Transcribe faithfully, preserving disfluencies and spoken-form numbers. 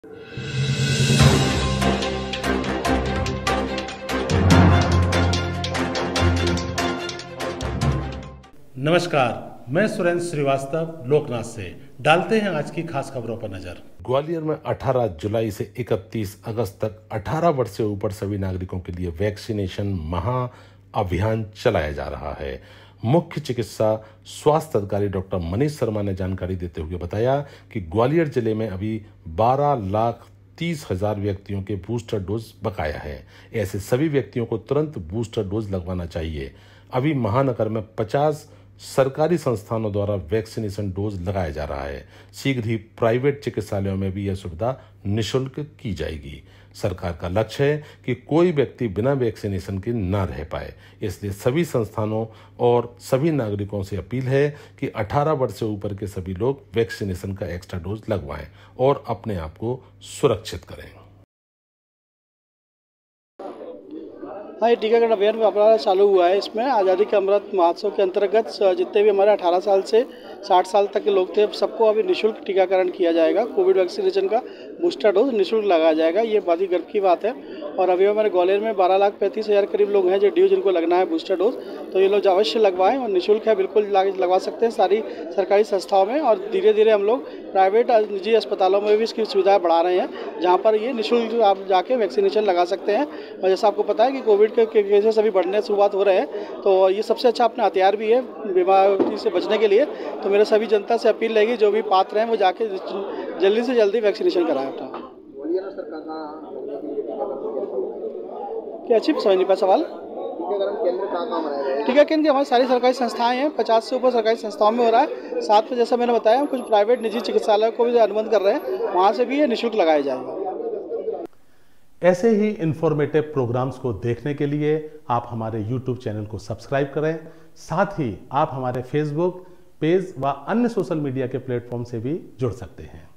नमस्कार, मैं सुरेंद्र श्रीवास्तव लोकनाथ से। डालते हैं आज की खास खबरों पर नजर। ग्वालियर में अठारह जुलाई से इकतीस अगस्त तक अठारह वर्ष से ऊपर सभी नागरिकों के लिए वैक्सीनेशन महा अभियान चलाया जा रहा है। मुख्य चिकित्सा स्वास्थ्य अधिकारी डॉक्टर मनीष शर्मा ने जानकारी देते हुए बताया कि ग्वालियर जिले में अभी बारह लाख तीस हजार व्यक्तियों के बूस्टर डोज बकाया है। ऐसे सभी व्यक्तियों को तुरंत बूस्टर डोज लगवाना चाहिए। अभी महानगर में पचास सरकारी संस्थानों द्वारा वैक्सीनेशन डोज लगाया जा रहा है। शीघ्र ही प्राइवेट चिकित्सालयों में भी यह सुविधा निःशुल्क की जाएगी। सरकार का लक्ष्य है कि कोई व्यक्ति बिना वैक्सीनेशन के न रह पाए, इसलिए सभी संस्थानों और सभी नागरिकों से अपील है कि अठारह वर्ष से ऊपर के सभी लोग वैक्सीनेशन का एक्स्ट्रा डोज लगवाएं और अपने आप को सुरक्षित करें। हाँ, ये टीकाकरण अभियान हमारा चालू हुआ है। इसमें आज़ादी का अमृत महोत्सव के अंतर्गत जितने भी हमारे अठारह साल से साठ साल तक के लोग थे, सबको अभी निःशुल्क टीकाकरण किया जाएगा। कोविड वैक्सीनेशन का बूस्टर डोज निःशुल्क लगाया जाएगा। ये बहुत ही गर्व की बात है। और अभी हमारे ग्वालियर में बारह लाख पैंतीस हज़ार करीब लोग हैं जो ड्यू जिनको लगना है बूस्टर डोज, तो ये लोग अवश्य लगवाएं और निःशुल्क है, बिल्कुल लगवा सकते हैं सारी सरकारी संस्थाओं में। और धीरे धीरे हम लोग प्राइवेट निजी अस्पतालों में भी इसकी सुविधाएं बढ़ा रहे हैं, जहाँ पर ये निःशुल्क आप जाके वैक्सीनेशन लगा सकते हैं। और जैसा आपको पता है कि कोविड के केसेस अभी बढ़ने शुरुआत हो रहे हैं, तो ये सबसे अच्छा अपना हथियार भी है बीमारी से बचने के लिए। तो मेरे सभी जनता से अपील रहेगी, जो भी पात्र हैं वो जाके जल्दी से जल्दी वैक्सीनेशन कराएं अपना। क्या अच्छी समझ नहीं पाया सवाल। टीका केंद्र हमारी सारी सरकारी संस्थाएं हैं, पचास से ऊपर सरकारी संस्थाओं में हो रहा है। साथ में जैसा मैंने बताया, कुछ प्राइवेट निजी चिकित्सालय को भी अनुबंध कर रहे हैं, वहाँ से भी ये निःशुल्क लगाया जाएगा। ऐसे ही इंफॉर्मेटिव प्रोग्राम्स को देखने के लिए आप हमारे यूट्यूब चैनल को सब्सक्राइब करें। साथ ही आप हमारे फेसबुक पेज व अन्य सोशल मीडिया के प्लेटफॉर्म से भी जुड़ सकते हैं।